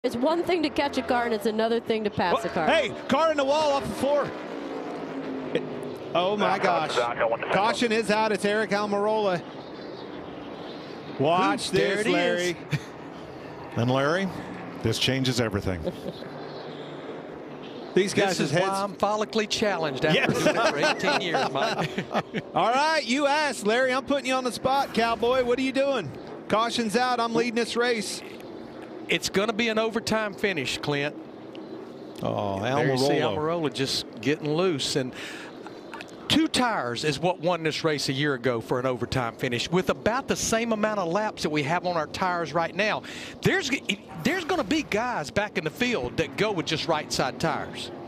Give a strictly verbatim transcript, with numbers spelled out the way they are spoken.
It's one thing to catch a car, and it's another thing to pass well, a car. Hey, car in the wall off the floor. It, oh, my gosh. Caution is out. It's Eric Almirola. Watch Ooh, this, Larry. And, Larry, this changes everything. These guys' this is heads. why I'm follically challenged after yes. doing it for eighteen years, Mike. All right, you asked, Larry. I'm putting you on the spot, cowboy. What are you doing? Caution's out. I'm leading this race. It's going to be an overtime finish, Clint. Oh, There you see Almirola. Almirola just getting loose. And two tires is what won this race a year ago for an overtime finish. With about the same amount of laps that we have on our tires right now, there's, there's going to be guys back in the field that go with just right side tires.